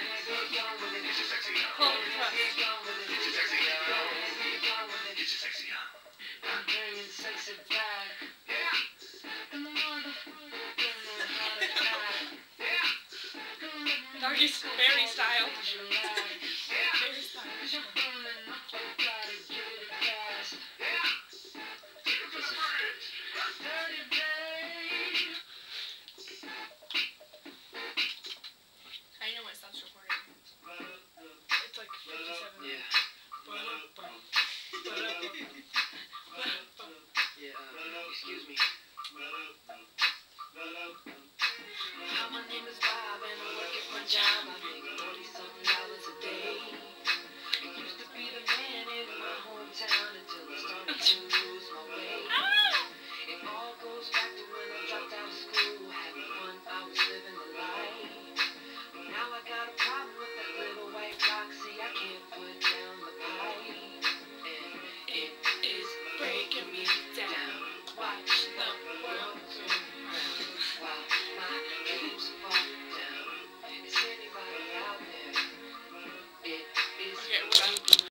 Get your sexy on. Cold thrust. Get your sexy on. Get your sexy on. I'm bringing sexy back. Yeah. And the mother don't know how to act. Yeah. Doggy berry style. Things you like. Berry style.